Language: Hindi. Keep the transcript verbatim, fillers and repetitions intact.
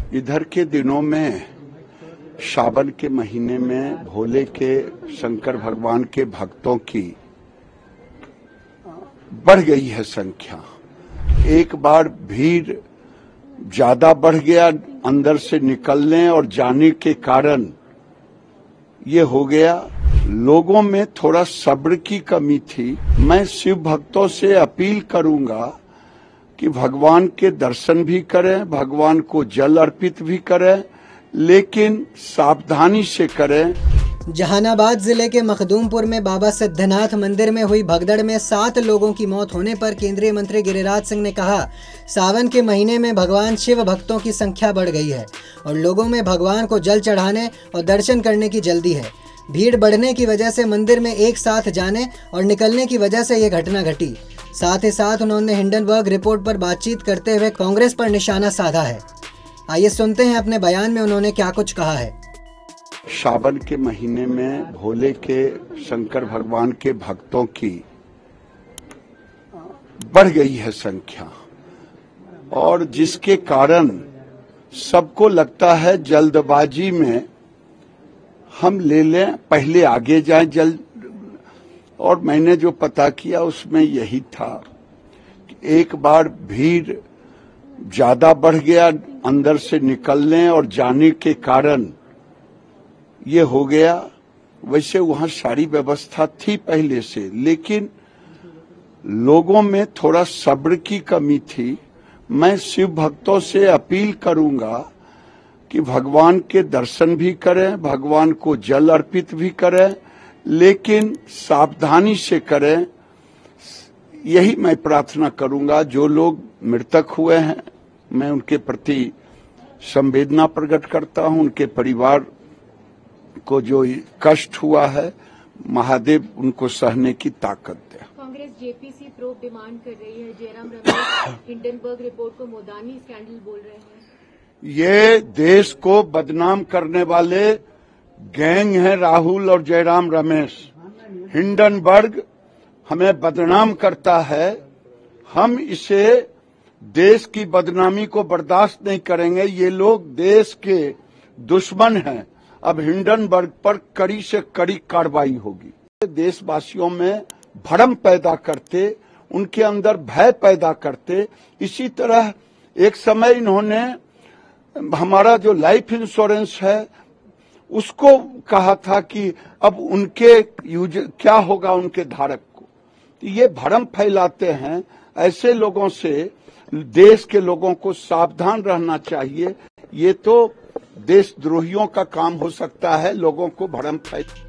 इधर के दिनों में सावन के महीने में भोले के शंकर भगवान के भक्तों की बढ़ गई है संख्या। एक बार भीड़ ज्यादा बढ़ गया, अंदर से निकलने और जाने के कारण ये हो गया। लोगों में थोड़ा सब्र की कमी थी। मैं शिव भक्तों से अपील करूंगा कि भगवान के दर्शन भी करें, भगवान को जल अर्पित भी करें, लेकिन सावधानी से करें। जहानाबाद जिले के मखदूमपुर में बाबा सिद्धनाथ मंदिर में हुई भगदड़ में सात लोगों की मौत होने पर केंद्रीय मंत्री गिरिराज सिंह ने कहा, सावन के महीने में भगवान शिव भक्तों की संख्या बढ़ गई है और लोगों में भगवान को जल चढ़ाने और दर्शन करने की जल्दी है। भीड़ बढ़ने की वजह से मंदिर में एक साथ जाने और निकलने की वजह से ये घटना घटी। साथ ही साथ उन्होंने हिंडनबर्ग रिपोर्ट पर बातचीत करते हुए कांग्रेस पर निशाना साधा है। आइए सुनते हैं अपने बयान में उन्होंने क्या कुछ कहा है। सावन के महीने में भोले के शंकर भगवान के भक्तों की बढ़ गई है संख्या और जिसके कारण सबको लगता है जल्दबाजी में हम ले लें, पहले आगे जाएं जल्द। और मैंने जो पता किया उसमें यही था कि एक बार भीड़ ज्यादा बढ़ गया, अंदर से निकलने और जाने के कारण ये हो गया। वैसे वहां सारी व्यवस्था थी पहले से, लेकिन लोगों में थोड़ा सब्र की कमी थी। मैं शिव भक्तों से अपील करूंगा कि भगवान के दर्शन भी करें, भगवान को जल अर्पित भी करें, लेकिन सावधानी से करें। यही मैं प्रार्थना करूंगा। जो लोग मृतक हुए हैं, मैं उनके प्रति संवेदना प्रकट करता हूं। उनके परिवार को जो कष्ट हुआ है, महादेव उनको सहने की ताकत दे। कांग्रेस जेपीसी प्रोब डिमांड कर रही है। जयराम रमेश हिंडनबर्ग रिपोर्ट को मोदानी स्कैंडल बोल रहे हैं। ये देश को बदनाम करने वाले गैंग हैं राहुल और जयराम रमेश। हिंडनबर्ग हमें बदनाम करता है। हम इसे देश की बदनामी को बर्दाश्त नहीं करेंगे। ये लोग देश के दुश्मन हैं। अब हिंडनबर्ग पर कड़ी से कड़ी कार्रवाई होगी। देशवासियों में भ्रम पैदा करते, उनके अंदर भय पैदा करते। इसी तरह एक समय इन्होंने हमारा जो लाइफ इंश्योरेंस है उसको कहा था कि अब उनके यूज क्या होगा उनके धारक को। ये भ्रम फैलाते हैं। ऐसे लोगों से देश के लोगों को सावधान रहना चाहिए। ये तो देशद्रोहियों का काम हो सकता है लोगों को भ्रम फैला।